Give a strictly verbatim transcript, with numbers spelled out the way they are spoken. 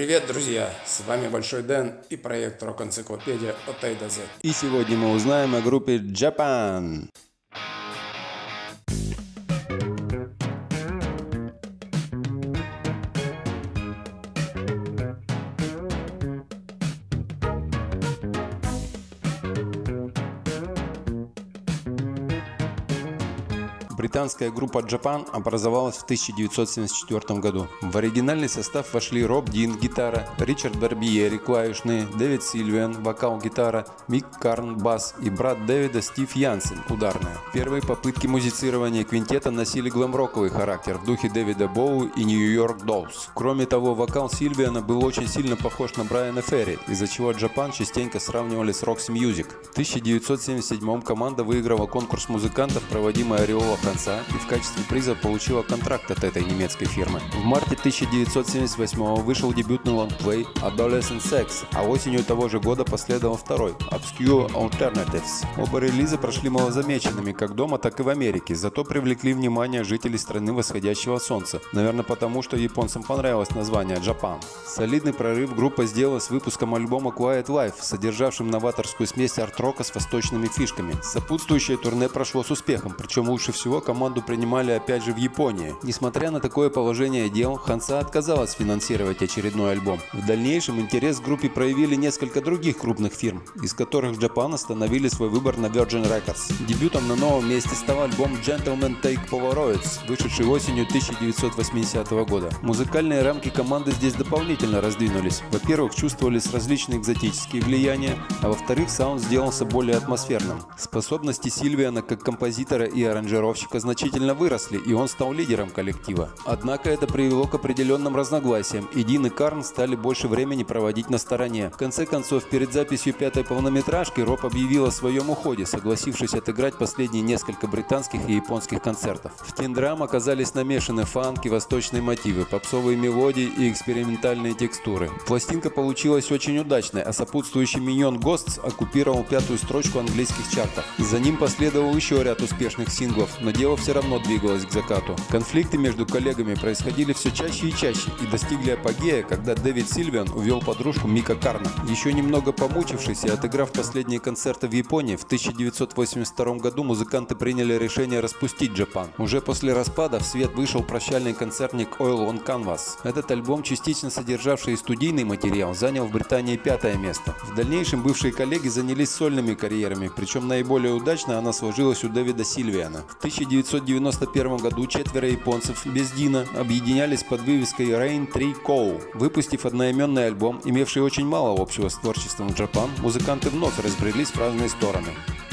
Привет, друзья! С вами Большой Дэн и проект Рок-энциклопедия от A до Z. И сегодня мы узнаем о группе Japan. Британская группа Japan образовалась в тысяча девятьсот семьдесят четвёртом году. В оригинальный состав вошли Роб Дин – гитара, Ричард Барбиери – клавишные, Дэвид Сильвиан – вокал-гитара, Мик Карн – бас и брат Дэвида Стив Янсен – ударная. Первые попытки музицирования квинтета носили глэм-роковый характер в духе Дэвида Боуи и Нью-Йорк Доллс. Кроме того, вокал Сильвиана был очень сильно похож на Брайана Ферри, из-за чего Japan частенько сравнивали с Roxy Music. В тысяча девятьсот семьдесят седьмом команда выиграла конкурс музыкантов, проводимый Ореола конца, и в качестве приза получила контракт от этой немецкой фирмы. В марте тысяча девятьсот семьдесят восьмого вышел дебютный лонгплей Adolescent Sex, а осенью того же года последовал второй Obscure Alternatives. Оба релиза прошли малозамеченными как дома, так и в Америке, зато привлекли внимание жителей страны восходящего солнца. Наверное, потому что японцам понравилось название Japan. Солидный прорыв группа сделала с выпуском альбома Quiet Life, содержавшим новаторскую смесь арт-рока с восточными фишками. Сопутствующее турне прошло с успехом, причем лучше всего команду принимали опять же в Японии. Несмотря на такое положение дел, Hansa отказалась финансировать очередной альбом. В дальнейшем интерес к группе проявили несколько других крупных фирм, из которых Japan остановили свой выбор на Virgin Records. Дебютом на новом месте стал альбом Gentlemen Take Polaroids, вышедший осенью тысяча девятьсот восьмидесятого года. Музыкальные рамки команды здесь дополнительно раздвинулись. Во-первых, чувствовались различные экзотические влияния, а во-вторых, саунд сделался более атмосферным. Способности Сильвиана как композитора и аранжировщика значительно выросли, и он стал лидером коллектива. Однако это привело к определенным разногласиям, и Дин и Карн стали больше времени проводить на стороне. В конце концов, перед записью пятой полнометражки Роб объявил о своем уходе, согласившись отыграть последние несколько британских и японских концертов. В тиндрам оказались намешаны фанк и восточные мотивы, попсовые мелодии и экспериментальные текстуры. Пластинка получилась очень удачной, а сопутствующий миньон Ghosts оккупировал пятую строчку английских чартов. За ним последовал еще ряд успешных синглов, но дело все равно двигалось к закату. Конфликты между коллегами происходили все чаще и чаще и достигли апогея, когда Дэвид Сильвиан увел подружку Мика Карна. Еще немного помучившись и отыграв последние концерты в Японии, в тысяча девятьсот восемьдесят втором году музыканты приняли решение распустить Japan. Уже после распада в свет вышел прощальный концертник Oil on Canvas. Этот альбом, частично содержавший студийный материал, занял в Британии пятое место. В дальнейшем бывшие коллеги занялись сольными карьерами, причем наиболее удачно она сложилась у Дэвида Сильвиана. В тысяча девятьсот девяносто первом году четверо японцев без Дина объединялись под вывеской Rain три Kou. Выпустив одноименный альбом, имевший очень мало общего с творчеством Japan, музыканты вновь разбрелись в разные стороны.